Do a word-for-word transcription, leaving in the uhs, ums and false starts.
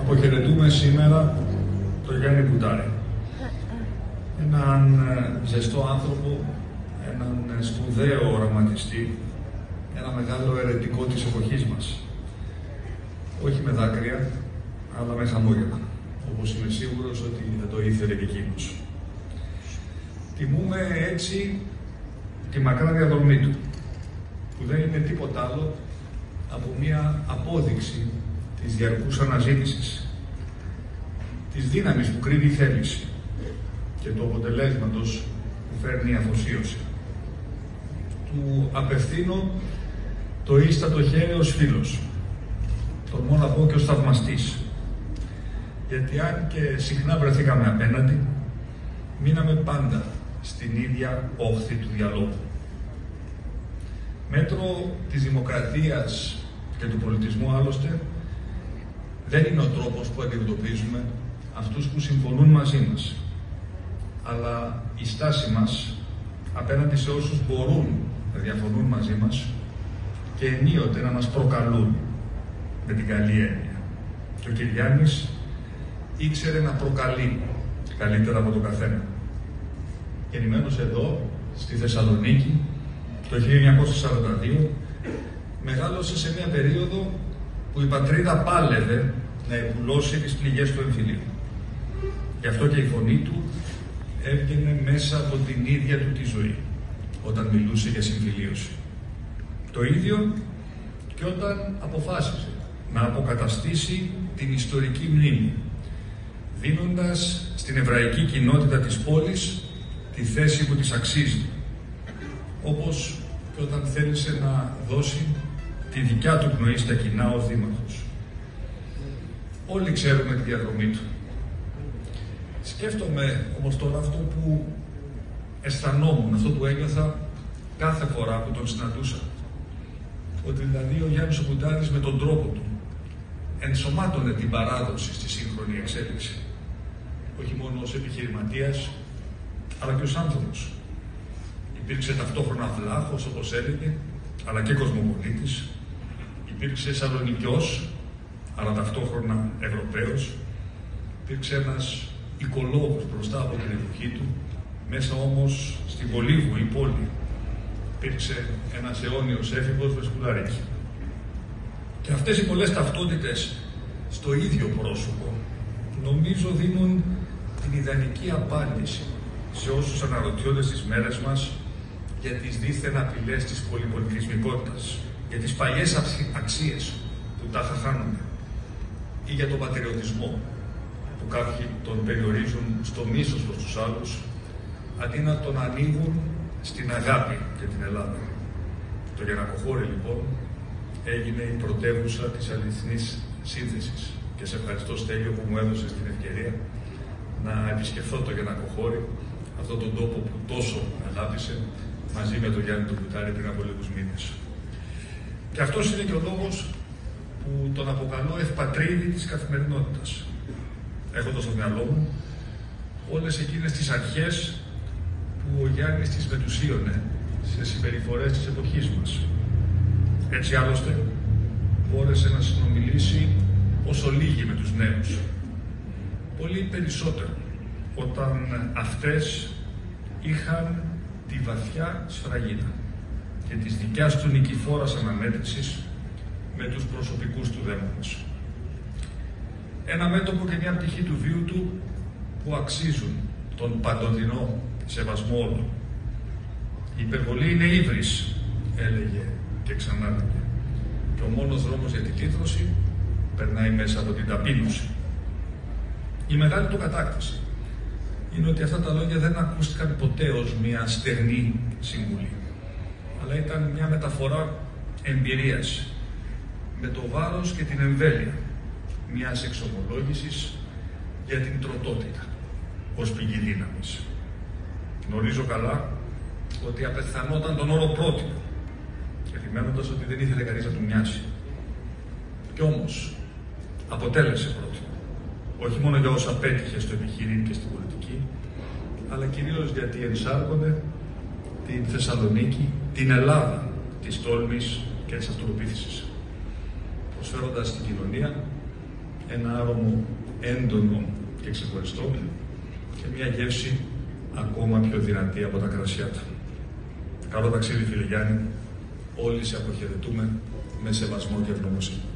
Αποχαιρετούμε σήμερα τον Γιάννη Μπουτάρη. Έναν ζεστό άνθρωπο, έναν σπουδαίο οραματιστή, ένα μεγάλο αιρετικό της εποχής μας. Όχι με δάκρυα, αλλά με χαμόγελα, όπως είμαι σίγουρος ότι θα το ήθελε και εκείνος. Τιμούμε έτσι τη μακρά διαδρομή του, που δεν είναι τίποτα άλλο από μια απόδειξη της διαρκούς αναζήτησης, της δύναμης που κρύβει η θέληση και του αποτελέσματος που φέρνει η αφοσίωση. Του απευθύνω το ίστατο χέρι ως φίλος, τολμώ να πω και ως θαυμαστής, γιατί αν και συχνά βρεθήκαμε απέναντι, μείναμε πάντα στην ίδια όχθη του διαλόγου. Μέτρο της δημοκρατίας και του πολιτισμού, άλλωστε, δεν είναι ο τρόπος που αντιμετωπίζουμε αυτούς που συμφωνούν μαζί μας, αλλά η στάση μας απέναντι σε όσους μπορούν να διαφωνούν μαζί μας και ενίοτε να μας προκαλούν με την καλή έννοια. Και ο Κυριάννης ήξερε να προκαλεί καλύτερα από τον καθένα. Γεννημένος εδώ, στη Θεσσαλονίκη, το χίλια εννιακόσια σαράντα δύο, μεγάλωσε σε μια περίοδο που η πατρίδα πάλευε να επουλώσει τις πληγές του εμφυλίου. Γι' αυτό και η φωνή του έβγαινε μέσα από την ίδια του τη ζωή, όταν μιλούσε για συμφιλίωση. Το ίδιο και όταν αποφάσισε να αποκαταστήσει την ιστορική μνήμη, δίνοντας στην εβραϊκή κοινότητα της πόλης τη θέση που της αξίζει, όπως και όταν θέλησε να δώσει τη δικιά του πνοή στα κοινά ως δήμαρχος. Όλοι ξέρουμε τη διαδρομή του. Σκέφτομαι όμως τώρα αυτό που αισθανόμουν, αυτό που ένιωθα κάθε φορά που τον συναντούσα. Ότι δηλαδή ο Γιάννης ο Μπουτάρης με τον τρόπο του ενσωμάτωνε την παράδοση στη σύγχρονη εξέλιξη. Όχι μόνο ως επιχειρηματίας, αλλά και ως άνθρωπος. Υπήρξε ταυτόχρονα βλάχος, όπως έλεγε, αλλά και κοσμοπολίτης. Υπήρξε Σαλονικιός, αλλά ταυτόχρονα Ευρωπαίος. Υπήρξε ένας οικολόγος μπροστά από την εποχή του, μέσα όμως στην πολύβουη πόλη. Υπήρξε ένας αιώνιος έφηβος με σκουλαρίκι. Και αυτές οι πολλές ταυτότητες στο ίδιο πρόσωπο, νομίζω δίνουν την ιδανική απάντηση σε όσους αναρωτιόνται στις μέρες μας για τις δίθεν απειλές της πολυπολιτισμικότητας, για τις παλιές αξίες που τάχα χάνονται, ή για τον πατριωτισμό που κάποιοι τον περιορίζουν στο μίσος προς τους άλλους, αντί να τον ανοίγουν στην αγάπη για την Ελλάδα. Το Γιαννακοχώρι, λοιπόν, έγινε η πρωτεύουσα της αληθινής σύνθεσης. Και σε ευχαριστώ, Στέλιο, που μου έδωσε την ευκαιρία να επισκεφθώ το Γιαννακοχώρι, αυτόν τον τόπο που τόσο αγάπησε, μαζί με τον Γιάννη τον Μπουτάρη πριν από λίγους μήνες. Και αυτός είναι και ο λόγος που τον αποκαλώ ευπατρίδη της καθημερινότητας. Έχοντας στο μυαλό μου όλες εκείνες τις αρχές που ο Γιάννης τις μετουσίωνε σε συμπεριφορές της εποχής μας. Έτσι άλλωστε μπόρεσε να συνομιλήσει όσο λίγοι με τους νέους. Πολύ περισσότερο όταν αυτές είχαν τη βαθιά σφραγίδα και της δικιάς του νικηφόρας αναμέτρησης με τους προσωπικούς του δαίμονες. Ένα μέτωπο και μια πτυχή του βίου του που αξίζουν τον παντοτινό σεβασμό όλων. Η υπερβολή είναι ύβρις, έλεγε και ξανά έλεγε. Και ο μόνος δρόμος για την λύτρωση περνάει μέσα από την ταπείνωση. Η μεγάλη του κατάκτηση είναι ότι αυτά τα λόγια δεν ακούστηκαν ποτέ ως μια στεγνή συμβουλή, αλλά ήταν μια μεταφορά εμπειρίας με το βάρος και την εμβέλεια μιας εξομολόγησης για την τροτότητα ως πηγή δύναμης. Γνωρίζω καλά ότι απεθανόταν τον όρο πρότυπο, επιμένοντας ότι δεν ήθελε κανείς να του μοιάσει. Κι όμως αποτέλεσε πρότυπο, όχι μόνο για όσα πέτυχε στο επιχειρήν και στην πολιτική, αλλά κυρίως γιατί ενσάρκωνε την Θεσσαλονίκη, την Ελλάδα της τόλμης και της αυτοπεποίθησης, προσφέροντας στην κοινωνία ένα άρωμο έντονο και ξεχωριστό και μια γεύση ακόμα πιο δυνατή από τα κρασιά του. Καλό ταξίδι, φίλε Γιάννη. Όλοι σε αποχαιρετούμε με σεβασμό και ευγνωμοσύνη.